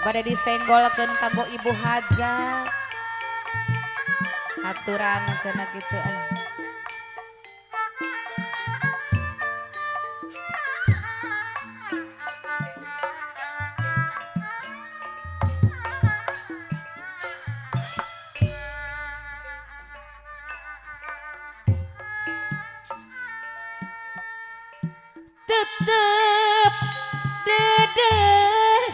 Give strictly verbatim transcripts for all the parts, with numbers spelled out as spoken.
Bade disenggolkeun kanggo ibu hajat. Aturan cenah kitu aya. Tetep dedeh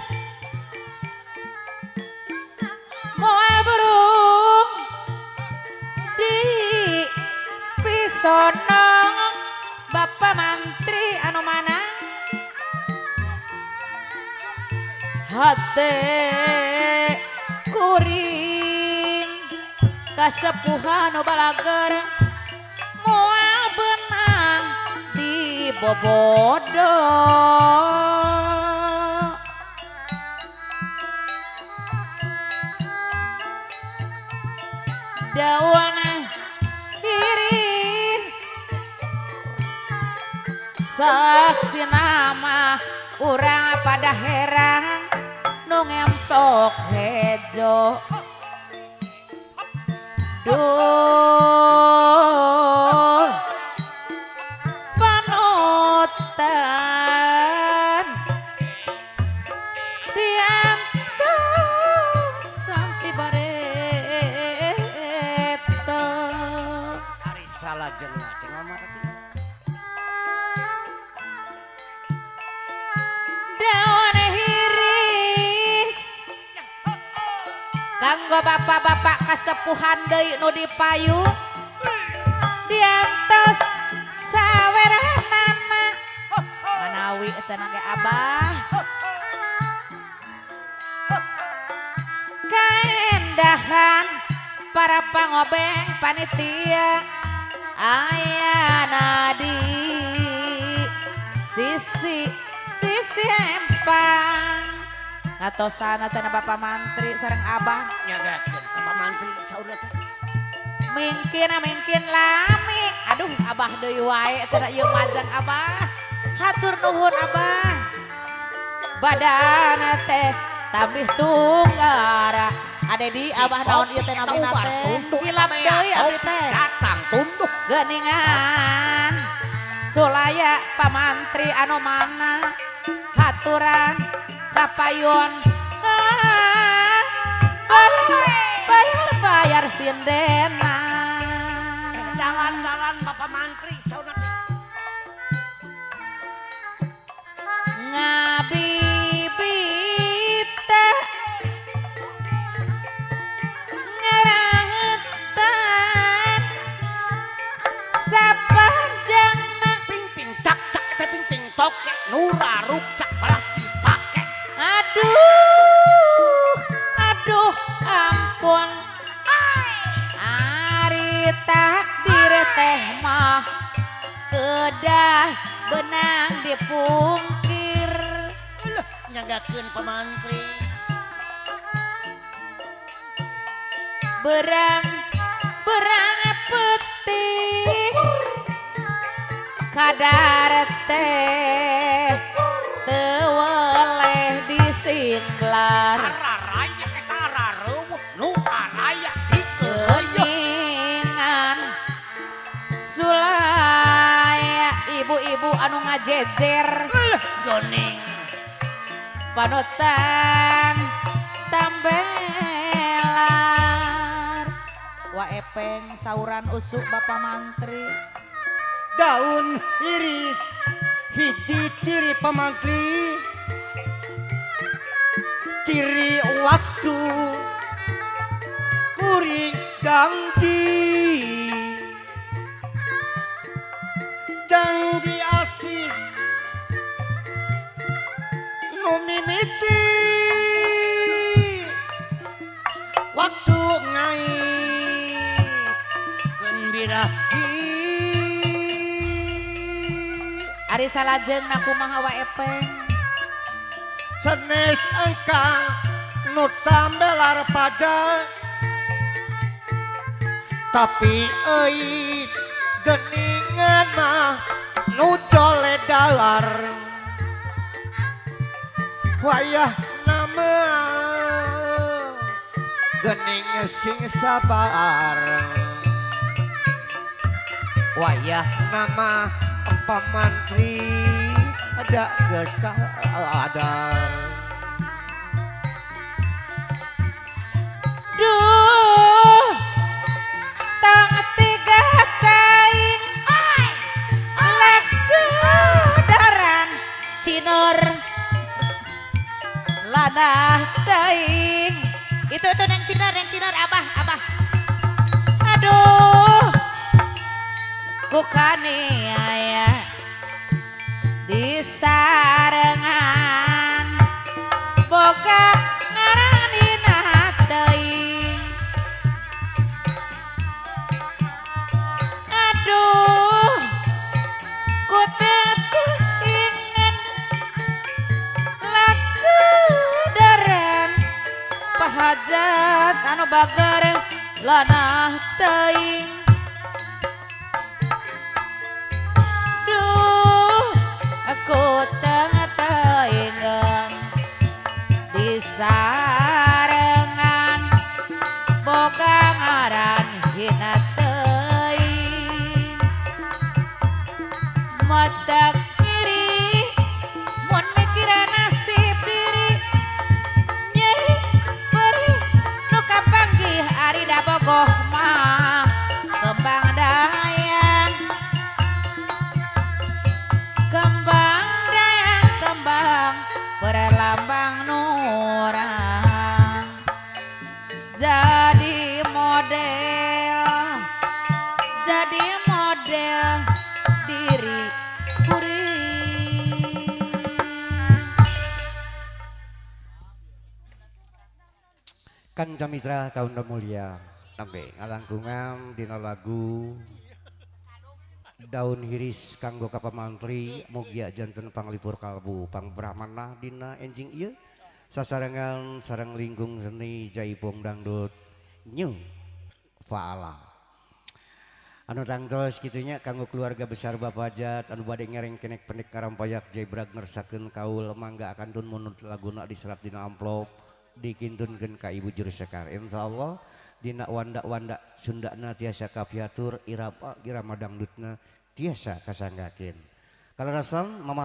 moal burung di pisono Bapak Mantri anu mana hate kuring kasepuhan nu balager moal benang di bobodo daun iris saksi nama urang pada heran nu ngempok hejo duh panutan diantos sampai bareto Ari salah jengah cenah mah teh. daun hiris kanggo bapak-bapak kasepuhan deui nu dipayung diantos saweranana manawi cenah ge abah kaendahan para pangobeng panitia ayana di sisi sisi empang ngatosana cenah Bapak Mantri sareng abah Nyagakeun ka Pak Mantri saurna teh. mungkin mungkin lami aduh abah deui wae cenah ieu majang abah hatur nuhun abah badana teh tambih tunggara ade di abah naon ieu teh namina teh hilap deui abdi teh Datang tunduk geuningan sulaya pamantri anu mana haturan kapayon bayar-bayar sindena jalan-jalan Bapak Mantri saurna teh. ngabibita ngerangetan sapanjangna Ping-ping cak cak teh ping-ping toke nuraruk cak balas dipake. aduh aduh ampun ari takdir teh mah kedah benang dipungkir Nyagakeun Pak Mantri. berang berang putih kadar teh teu weleh disinglar Araraya eta arareueuh nu araya dikeuyeuh. keningan sulaya ibu-ibu anu ngajejer Goning panutan tambelar waepeng sauran usuk Bapak Mantri daun iris hiji ciri pamantri ciri waktu kuring janji janji asih nu mimiti waktu ngait gembira ari salajeng na kumaha waepeng sanes engkang nu tambelar pada tapi eis geningana nu cole dalar wayah nama gening sing sabar wayah nama pamantri ada geus kadar duh tang tiga taing lagu daran cinor ladah taing itu itu yang cinor yang cinor abah abah aduh kukane aya di sarengan boga ngarang dina teuing aduh ku teu inget lagu daren pahajat anu bager lanah teuing aku tengah-tengan di sarengan boga ngaran hina teuing mata kiri mun mikiran nasib diri nyeri perih nu kapanggih ari da bogoh mah kembang dayang kembang dayang kembang berlambang nurang jadi model jadi model diri kuring kan jamitra kaum mulia sampai ngalangkungan dina lagu daun hiris kanggo kapamantri mugia janten panglipur kalbu pang brahmana dina enjing ieu sasarengan sareng lingkung seni jaipong dangdut nyu faala anu tangtos kitunya kanggo keluarga besar Bapajat anu bade ngereng kenek pendek karampayak jaibrag ngersakeun kaul mangga akan tun munut laguna diserat dina amplop dikintunkeun ka ibu juru sekar insyaallah dina wanda-wanda Sundana tiasa kapiatur irapa irama dangdutna tiasa kasanggakeun kalau rasam mama